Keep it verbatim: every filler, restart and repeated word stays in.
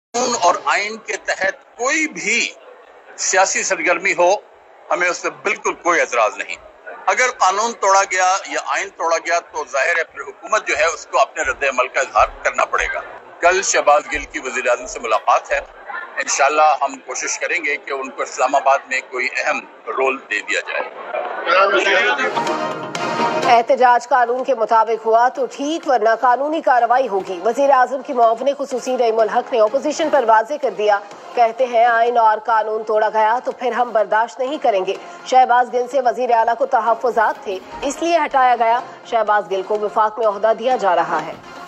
कानून और आइन के तहत कोई भी सियासी सरगर्मी हो, हमें उससे बिल्कुल कोई एतराज नहीं। अगर कानून तोड़ा गया या आइन तोड़ा गया तो जाहिर है फिर हुकूमत जो है उसको अपने रद्द अमल का इजहार करना पड़ेगा। कल शहबाज गिल की वज़ीर आज़म से मुलाकात है, इंशाल्लाह हम कोशिश करेंगे कि उनको इस्लामाबाद में कोई अहम रोल दे दिया जाए। एहतजाज कानून के मुताबिक हुआ तो ठीक, वरना कानूनी कार्रवाई होगी। वज़ीर आज़म की मुआविन खुसूसी रहीमुल हक ने अपोजिशन पर वाज़े कर दिया। कहते हैं आइन और कानून तोड़ा गया तो फिर हम बर्दाश्त नहीं करेंगे। शहबाज गिल से वज़ीर आला को तहफ़्फ़ुज़ात थे, इसलिए हटाया गया। शहबाज गिल को वफाक में ओहदा दिया जा रहा है।